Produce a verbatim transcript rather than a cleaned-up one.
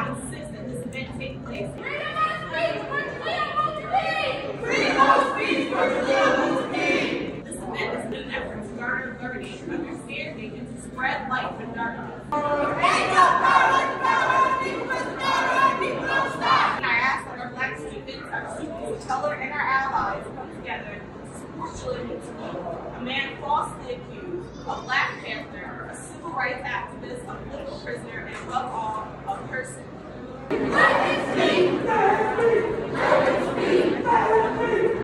now insist that this event take place. Freedom of speech for Jalil Muntaqim! Freedom of speech for Jalil Muntaqim! This event is an effort to garner learning, understanding, and to spread light for darkness. Ain't no power like the power of the people, because the power of the people don't stop! And I ask that our Black students, our students of color, and our allies come together to support Jalil Muntaqim, a man falsely accused, a Black Panther, a civil rights activist, a political prisoner, and above all, a person. Let it speak!